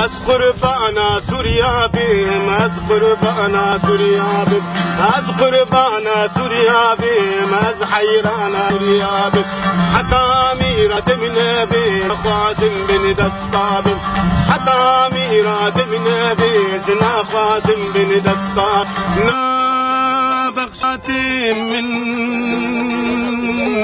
از قربان سوریا بیم، از قربان سوریا بیم، از قربان سوریا بیم، از حیران سوریا بیم. حتی میراد من بیم خوازم بن دستا بیم، حتی میراد من بیم زنا خوازم بن دستا. نا بخشاتي من